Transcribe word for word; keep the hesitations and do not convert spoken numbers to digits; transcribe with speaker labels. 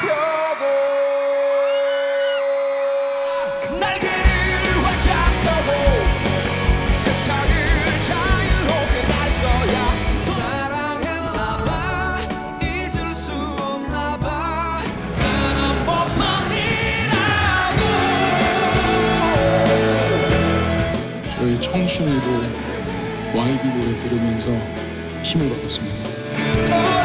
Speaker 1: 펴고 날개를 활짝 펴고 세상을 자유롭게 날 거야. 사랑했나봐 잊을 수 없나봐 단 한 번만이라도.
Speaker 2: 저희 청춘이도 와이비 노래 들으면서 힘을 얻었습니다.